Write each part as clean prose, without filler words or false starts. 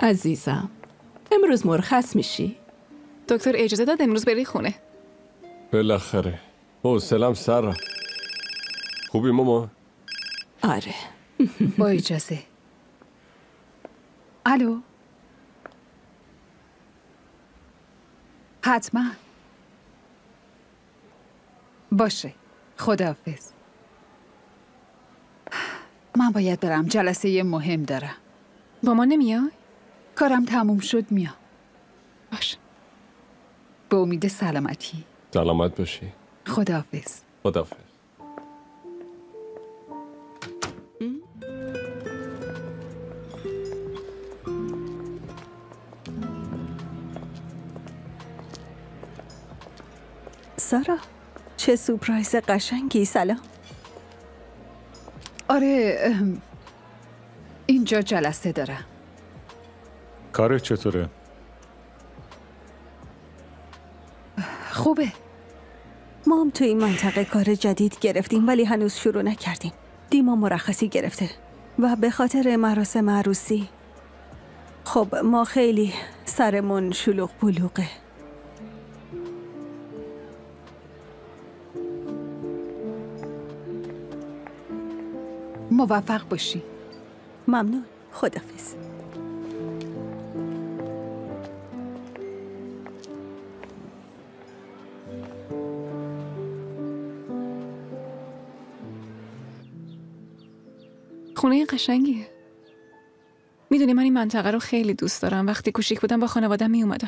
عزیزم، امروز مرخص میشی؟ دکتر اجازه داد امروز بری خونه. بالاخره. حوصله‌ام سر رفت. خوبی ماما؟ آره. با اجازه. الو. حتما. باشه. خداحافظ. من باید برم، جلسه مهم دارم. با ما نمیای؟ کارم تموم شد میام. باش. به امید سلامتی. سلامت باشی. خداحافظ. خداحافظ. سارا، چه سورپرایز قشنگی. سلام. آره، اینجا جلسه دارم. کارت چطوره؟ خوبه. ما هم تو این منطقه کار جدید گرفتیم ولی هنوز شروع نکردیم. دیما مرخصی گرفته و به خاطر مراسم عروسی خب ما خیلی سرمون شلوغ بلوغه. موفق باشی. ممنون. خداحافظ. خونه قشنگیه. میدونی من این منطقه رو خیلی دوست دارم. وقتی کوچیک بودم با خانوادم می اومدم.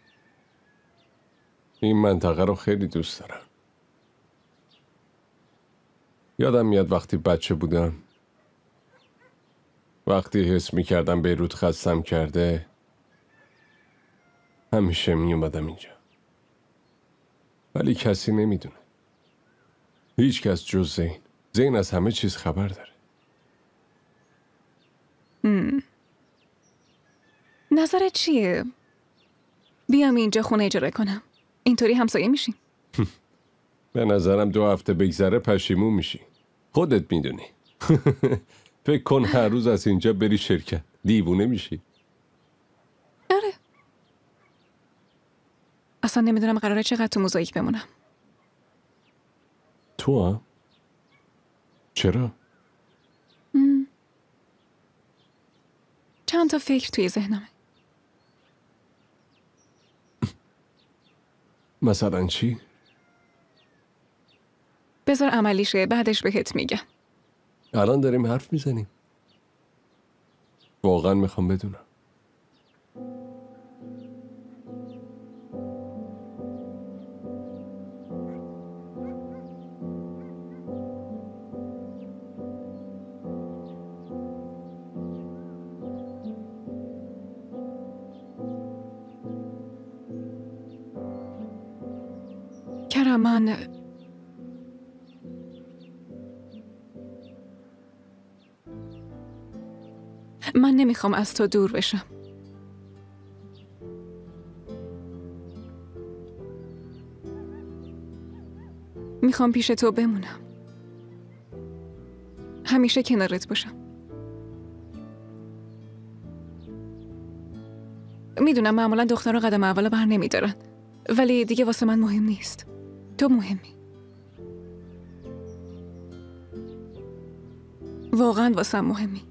این منطقه رو خیلی دوست دارم. یادم میاد وقتی بچه بودم، وقتی حس میکردم بیروت خستم کرده، همیشه می اومدم اینجا. ولی کسی نمیدونه. هیچ کس جز زین. زین از همه چیز خبر داره. نظرت چیه؟ بیام اینجا خونه اجاره کنم. اینطوری همسایه میشیم. به نظرم 2 هفته بگذره پشیمون میشی. خودت میدونی. فکر کن هر روز از اینجا بری شرکت. دیوونه میشی. آره. اصلا نمیدونم قراره چقدر تو موزاییک بمونم. تو هم؟ چرا؟ چند تا فکر توی ذهنمه. مثلا چی؟ بذار عملی شه بعدش بهت میگم. الان داریم حرف میزنیم. واقعا میخوام بدونم. کرم، من نمیخوام از تو دور بشم. میخوام پیش تو بمونم. همیشه کنارت باشم. میدونم معمولا دخترها قدم اول بر نمیدارن، ولی دیگه واسه من مهم نیست. تو مهمی. واقعا واسه مهمی.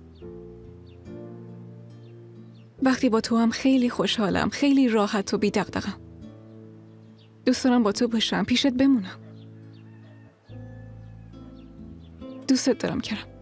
وقتی با تو هم خیلی خوشحالم، خیلی راحت و بی دغدغه‌ام. دوست دارم با تو باشم، پیشت بمونم. دوستت دارم کرم.